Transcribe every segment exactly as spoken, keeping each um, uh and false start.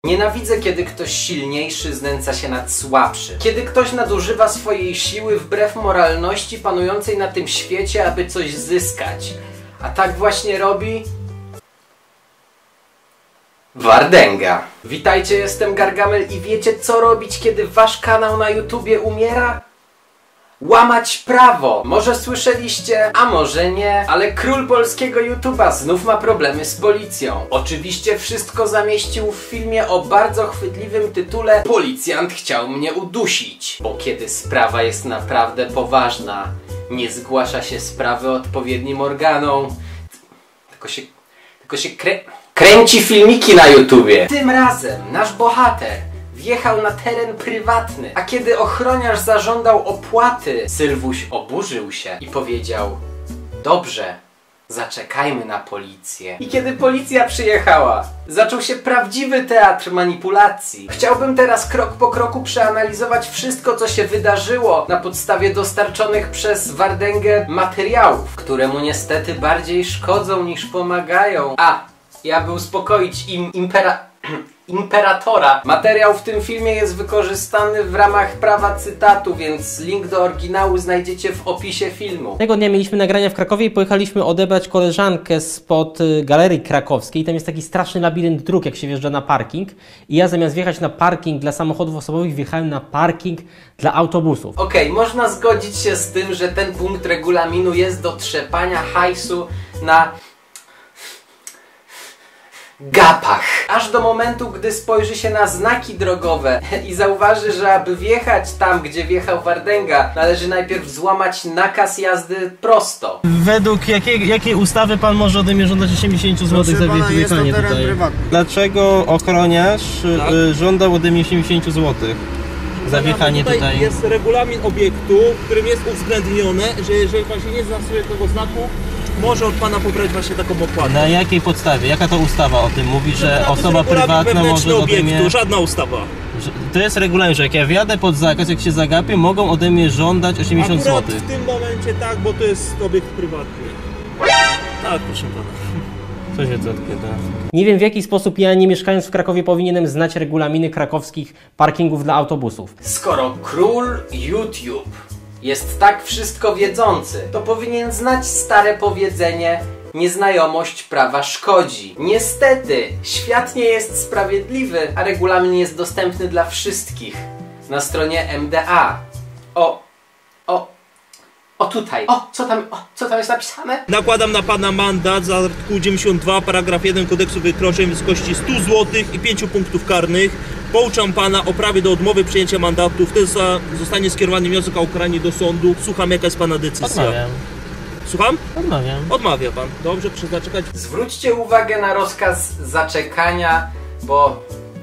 Nienawidzę, kiedy ktoś silniejszy znęca się nad słabszym. Kiedy ktoś nadużywa swojej siły wbrew moralności panującej na tym świecie, aby coś zyskać. A tak właśnie robi... Wardenga. Witajcie, jestem Gargamel i wiecie co robić, kiedy wasz kanał na YouTubie umiera? Łamać prawo! Może słyszeliście, a może nie, ale król polskiego YouTuba znów ma problemy z policją. Oczywiście wszystko zamieścił w filmie o bardzo chwytliwym tytule Policjant chciał mnie udusić. Bo kiedy sprawa jest naprawdę poważna, nie zgłasza się sprawy odpowiednim organom, tylko się, tylko się krę... kręci filmiki na YouTubie. Tym razem nasz bohater wjechał na teren prywatny, a kiedy ochroniarz zażądał opłaty, Sylwuś oburzył się i powiedział: dobrze, zaczekajmy na policję. I kiedy policja przyjechała, zaczął się prawdziwy teatr manipulacji. Chciałbym teraz krok po kroku przeanalizować wszystko, co się wydarzyło na podstawie dostarczonych przez Wardęgę materiałów, które mu niestety bardziej szkodzą niż pomagają. A, ja by uspokoić im impera... imperatora. Materiał w tym filmie jest wykorzystany w ramach prawa cytatu, więc link do oryginału znajdziecie w opisie filmu. Tego dnia mieliśmy nagrania w Krakowie i pojechaliśmy odebrać koleżankę spod Galerii Krakowskiej. Tam jest taki straszny labirynt dróg, jak się wjeżdża na parking. I ja zamiast wjechać na parking dla samochodów osobowych, wjechałem na parking dla autobusów. Okej, okay, można zgodzić się z tym, że ten punkt regulaminu jest do trzepania hajsu na... gapach. Aż do momentu, gdy spojrzy się na znaki drogowe i zauważy, że aby wjechać tam, gdzie wjechał Wardęga, należy najpierw złamać nakaz jazdy prosto. Według jakiej, jakiej ustawy pan może ode mnie żądać osiemdziesiąt złotych za wjechanie tutaj? Prywatny. Dlaczego ochroniarz tak? y, żądał ode mnie osiemdziesiąt złotych za wjechanie tutaj, tutaj? Jest regulamin obiektu, w którym jest uwzględnione, że jeżeli pan się nie zna sobie tego znaku, może od pana pobrać właśnie taką opłatę. Na jakiej podstawie? Jaka to ustawa o tym mówi, że no, osoba prywatna może ode mnie... Żadna ustawa. To jest regulamin, że jak ja wjadę pod zakaz, jak się zagapię, mogą ode mnie żądać osiemdziesiąt złotych. w tym momencie tak, bo to jest obiekt prywatny. Tak, proszę pana. Co się odkryta? Nie wiem, w jaki sposób ja, nie mieszkając w Krakowie, powinienem znać regulaminy krakowskich parkingów dla autobusów. Skoro król YouTube jest tak wszystko wiedzący, to powinien znać stare powiedzenie: nieznajomość prawa szkodzi. Niestety, świat nie jest sprawiedliwy, a regulamin jest dostępny dla wszystkich na stronie M D A. O, o, o tutaj. O, co tam, o, co tam jest napisane? Nakładam na pana mandat za artykuł dziewięćdziesiąt dwa, paragraf jeden Kodeksu Wykroczeń w wysokości stu złotych i pięciu punktów karnych. Pouczam pana o prawie do odmowy przyjęcia mandatu. Wtedy zostanie skierowany wniosek o ukaranie do sądu. Słucham, jaka jest pana decyzja. Odmawiam. Słucham? Odmawiam. Odmawia pan. Dobrze, proszę zaczekać. Zwróćcie uwagę na rozkaz zaczekania, bo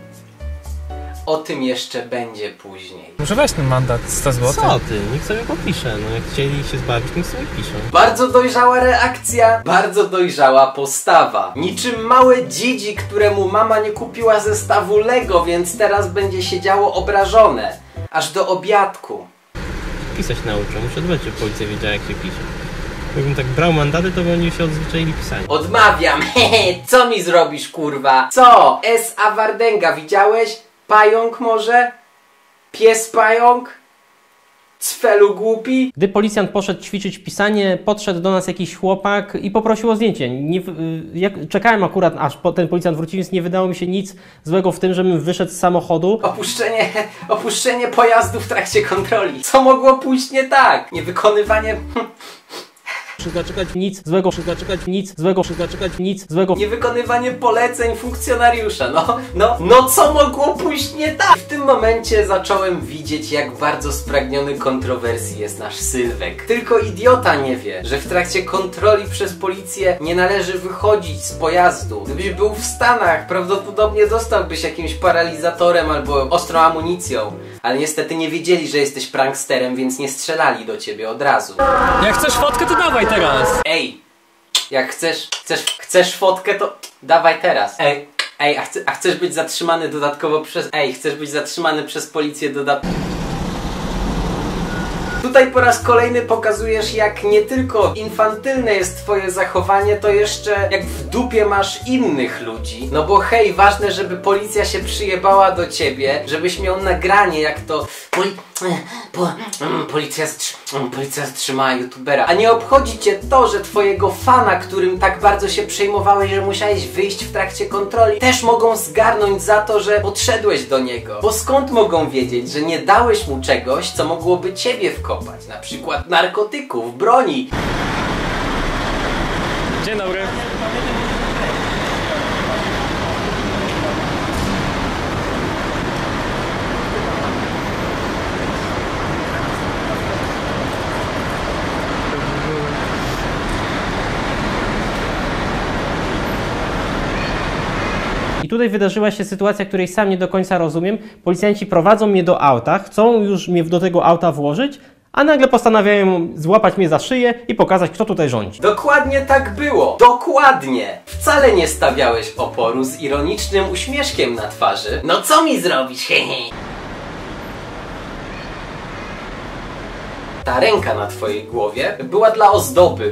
o tym jeszcze będzie później. Muszę weź ten mandat, sto złotych. Co ty? Niech sobie popisze. No jak chcieli się zbawić, niech sobie piszą. Bardzo dojrzała reakcja, bardzo dojrzała postawa. Niczym małe dzidzi, któremu mama nie kupiła zestawu Lego, więc teraz będzie siedziało obrażone. Aż do obiadku. Pisać nauczę. Muszę dbać, żeby policja wiedziała, jak się pisze. Jakbym tak brał mandaty, to by oni się odzwyczaili pisania. Odmawiam. Hehe, co mi zrobisz, kurwa? Co? S A Wardęga, widziałeś? Pająk może? Pies pająk? Cfelu głupi? Gdy policjant poszedł ćwiczyć pisanie, podszedł do nas jakiś chłopak i poprosił o zdjęcie. Nie, jak, czekałem akurat, aż ten policjant wrócił, więc nie wydało mi się nic złego w tym, żebym wyszedł z samochodu. Opuszczenie, opuszczenie pojazdu w trakcie kontroli. Co mogło pójść nie tak? Niewykonywanie... Muszę zaczekać. Nic złego, muszę zaczekać. Nic złego, muszę zaczekać. Nic złego. Niewykonywanie poleceń funkcjonariusza. No, no, no co mogło pójść nie tak? W tym momencie zacząłem widzieć, jak bardzo spragniony kontrowersji jest nasz Sylwek. Tylko idiota nie wie, że w trakcie kontroli przez policję nie należy wychodzić z pojazdu. Gdybyś był w Stanach, prawdopodobnie dostałbyś jakimś paralizatorem albo ostrą amunicją. Ale niestety nie wiedzieli, że jesteś pranksterem, więc nie strzelali do ciebie od razu. Jak chcesz fotkę, to dawaj teraz! Ej! Jak chcesz, chcesz, chcesz fotkę, to dawaj teraz. Ej, ej, a, chce, a chcesz być zatrzymany dodatkowo przez... Ej, chcesz być zatrzymany przez policję dodatkowo... Tutaj po raz kolejny pokazujesz, jak nie tylko infantylne jest twoje zachowanie, to jeszcze jak w dupie masz innych ludzi. No bo hej, ważne, żeby policja się przyjebała do ciebie, żebyś miał nagranie, jak to Poli po policja, policja zatrzymała youtubera. A nie obchodzi cię to, że twojego fana, którym tak bardzo się przejmowałeś, że musiałeś wyjść w trakcie kontroli, też mogą zgarnąć za to, że podszedłeś do niego. Bo skąd mogą wiedzieć, że nie dałeś mu czegoś, co mogłoby ciebie wkopać? Na przykład narkotyków, broni. Dzień dobry. I tutaj wydarzyła się sytuacja, której sam nie do końca rozumiem. Policjanci prowadzą mnie do auta, chcą już mnie do tego auta włożyć, a nagle postanawiają złapać mnie za szyję i pokazać, kto tutaj rządzi. Dokładnie tak było. Dokładnie. Wcale nie stawiałeś oporu z ironicznym uśmieszkiem na twarzy. No co mi zrobić, hehe? Ta ręka na twojej głowie była dla ozdoby.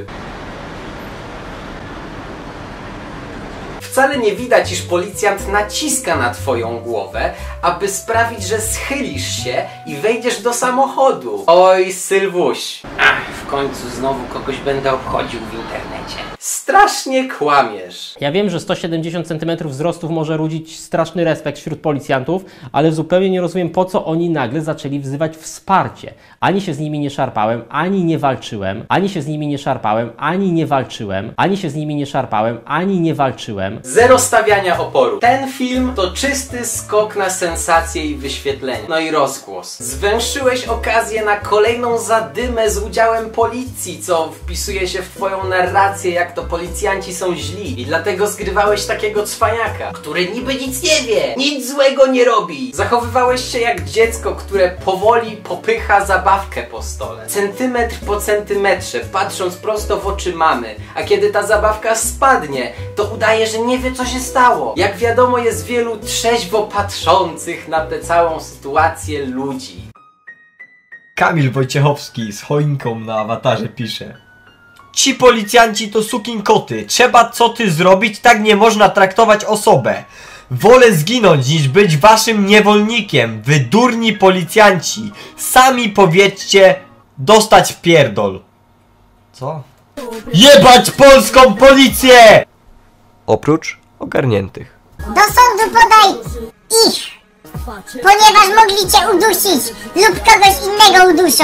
Wcale nie widać, iż policjant naciska na twoją głowę, aby sprawić, że schylisz się i wejdziesz do samochodu. Oj, Sylwuś. Ach, w końcu znowu kogoś będę obchodził w internecie. Strasznie kłamiesz. Ja wiem, że sto siedemdziesiąt centymetrów wzrostów może rudzić straszny respekt wśród policjantów, ale zupełnie nie rozumiem, po co oni nagle zaczęli wzywać wsparcie. Ani się z nimi nie szarpałem, ani nie walczyłem, ani się z nimi nie szarpałem, ani nie walczyłem, ani się z nimi nie szarpałem, ani nie walczyłem. Zero stawiania oporu. Ten film to czysty skok na sensację i wyświetlenie. No i rozgłos. Zwęszyłeś okazję na kolejną zadymę z udziałem policji, co wpisuje się w twoją narrację, jak to policjanci są źli. I dlatego zgrywałeś takiego cwaniaka, który niby nic nie wie, nic złego nie robi. Zachowywałeś się jak dziecko, które powoli popycha zabawkę po stole. Centymetr po centymetrze, patrząc prosto w oczy mamy. A kiedy ta zabawka spadnie, to udaje, że nie wie, co się stało. Jak wiadomo, jest wielu trzeźwo patrzących na tę całą sytuację ludzi. Kamil Wojciechowski z choinką na awatarze pisze: ci policjanci to sukinkoty. Trzeba co ty zrobić, tak nie można traktować osobę. Wolę zginąć niż być waszym niewolnikiem. Wy durni policjanci. Sami powiedzcie, dostać w pierdol. Co? Jebać polską policję! Oprócz ogarniętych. Do sądu podaj ich, ponieważ mogli cię udusić lub kogoś innego uduszą.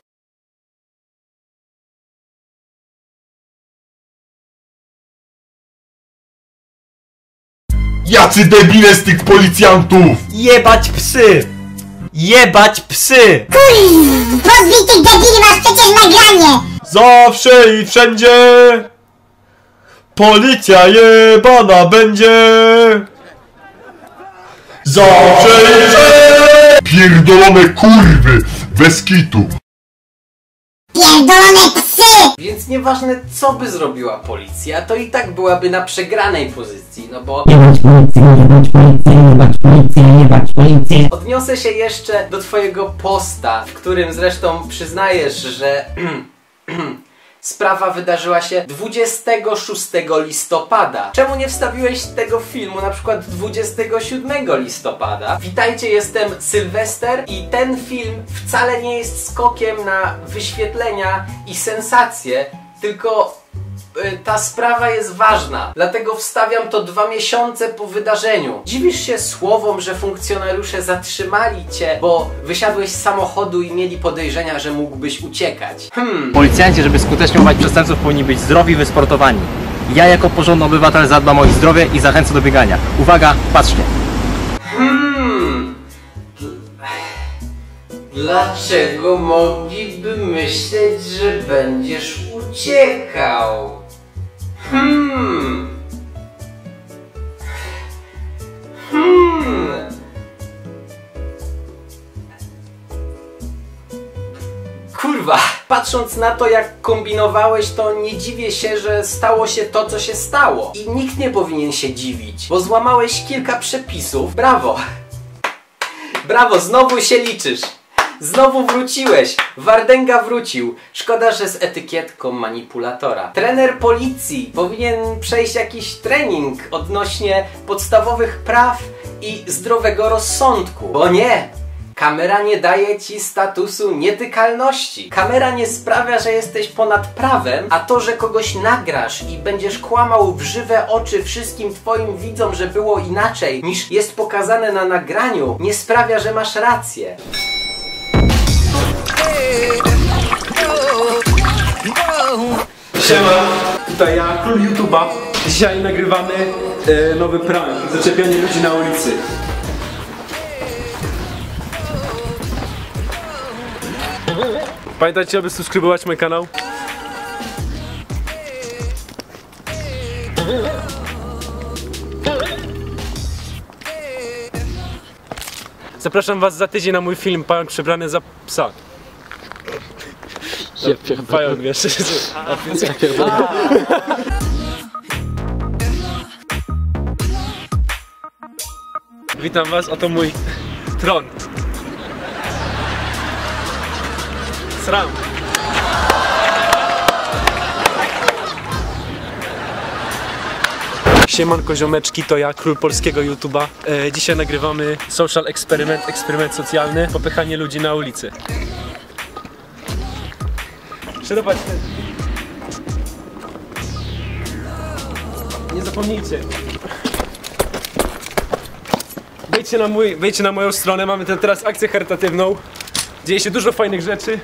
Jacy debile z tych policjantów! Jebać psy! Jebać psy! Kurw, pozwij tych debili, masz przecież nagranie! Zawsze i wszędzie! Policja jebana będzie! Zawsze i wszędzie! Pierdolone kurwy! Bez kitu! Pierdolone psy! Więc nieważne, co by zrobiła policja, to i tak byłaby na przegranej pozycji, no bo... Jebać policję, jebać policję, jebać policję, jebać policję. Odniosę się jeszcze do twojego posta, w którym zresztą przyznajesz, że... sprawa wydarzyła się dwudziestego szóstego listopada. Czemu nie wstawiłeś tego filmu na przykład dwudziestego siódmego listopada? Witajcie, jestem Sylwester i ten film wcale nie jest skokiem na wyświetlenia i sensacje, tylko y, ta sprawa jest ważna. Dlatego wstawiam to dwa miesiące po wydarzeniu. Dziwisz się słowom, że funkcjonariusze zatrzymali cię, bo wysiadłeś z samochodu i mieli podejrzenia, że mógłbyś uciekać. Hmm. Policjanci, żeby skutecznie łamać przestępców, powinni być zdrowi i wysportowani. Ja jako porządny obywatel zadbam o ich zdrowie i zachęcę do biegania. Uwaga, patrzcie. Hmm. Dlaczego mogliby myśleć, że będziesz uciekał? Hmm. Hmm. Kurwa, patrząc na to, jak kombinowałeś, to nie dziwię się, że stało się to, co się stało. I nikt nie powinien się dziwić, bo złamałeś kilka przepisów. Brawo! Brawo, znowu się liczysz. Znowu wróciłeś! Wardęga wrócił. Szkoda, że z etykietką manipulatora. Trener policji powinien przejść jakiś trening odnośnie podstawowych praw i zdrowego rozsądku. Bo nie! Kamera nie daje ci statusu nietykalności. Kamera nie sprawia, że jesteś ponad prawem, a to, że kogoś nagrasz i będziesz kłamał w żywe oczy wszystkim twoim widzom, że było inaczej niż jest pokazane na nagraniu, nie sprawia, że masz rację. Siema, tutaj ja, król YouTube'a. Dzisiaj nagrywamy e, nowy prank, zaczepianie ludzi na ulicy. Pamiętajcie, aby subskrybować mój kanał. Zapraszam was za tydzień na mój film Pająk przebrany za psa. No, pająk, wiesz, ja pierdolę. Witam was, oto mój tron. Sram. Siemanko ziomeczki, to ja, król polskiego YouTube'a. E, dzisiaj nagrywamy social eksperyment, eksperyment socjalny, popychanie ludzi na ulicy. Szerować ten. Nie zapomnijcie. Wejdźcie na, mój, wejdźcie na moją stronę, mamy teraz akcję charytatywną. Dzieje się dużo fajnych rzeczy.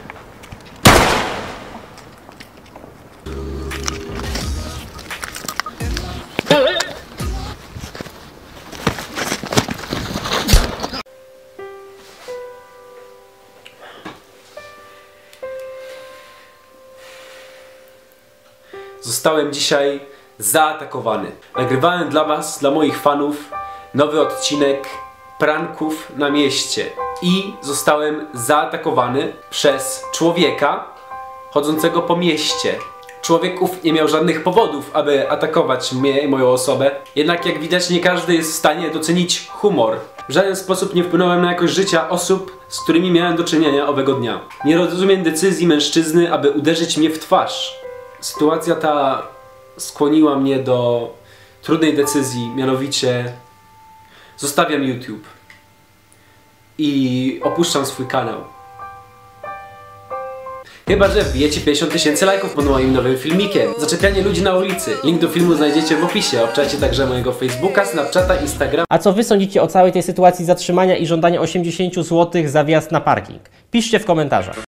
Zostałem dzisiaj zaatakowany. Nagrywałem dla was, dla moich fanów, nowy odcinek pranków na mieście. I zostałem zaatakowany przez człowieka chodzącego po mieście. Człowiek ów nie miał żadnych powodów, aby atakować mnie i moją osobę. Jednak jak widać, nie każdy jest w stanie docenić humor. W żaden sposób nie wpłynąłem na jakość życia osób, z którymi miałem do czynienia owego dnia. Nie rozumiem decyzji mężczyzny, aby uderzyć mnie w twarz. Sytuacja ta skłoniła mnie do trudnej decyzji, mianowicie zostawiam YouTube i opuszczam swój kanał. Chyba że wbijecie pięćdziesiąt tysięcy lajków pod moim nowym filmikiem. Zaczepianie ludzi na ulicy. Link do filmu znajdziecie w opisie. Obczajcie także mojego Facebooka, Snapchata, Instagrama. A co wy sądzicie o całej tej sytuacji zatrzymania i żądania osiemdziesięciu złotych za wjazd na parking? Piszcie w komentarzach.